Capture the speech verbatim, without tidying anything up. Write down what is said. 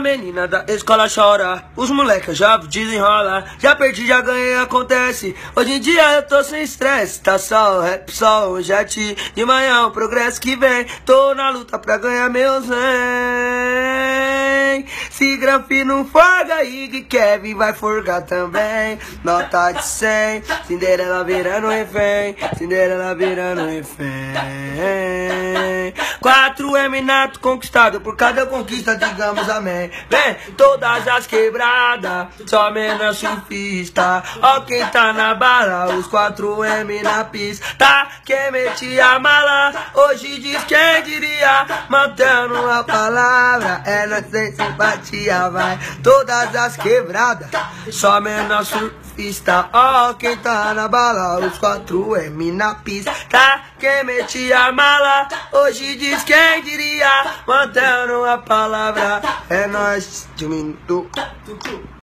menina da escola chora, os moleques já desenrola. Já perdi, já ganhei, acontece. Hoje em dia eu tô sem estresse. Tá só o rap, só o jet. De manhã o progresso que vem. Tô na luta pra ganhar meus zen. Se Grafi não forga, Ig Kevin vai forgar também. Nota de cem, Cinderela virando refém. Cinderela virando refém. quatro M nato conquistado, por cada conquista digamos amém. Vem, todas as quebradas, só menos surfista. Ó quem tá na bala, os quatro M na pista. Tá, quem mete a mala, hoje diz quem diria. Mantendo a palavra, é nós sem simpatia, vai. Todas as quebradas, só menos surfista. Ó quem tá na bala, os quatro M na pista. Tá, quem mete a mala, hoje diz quem diria. Mantendo a palavra, é nós diminuindo.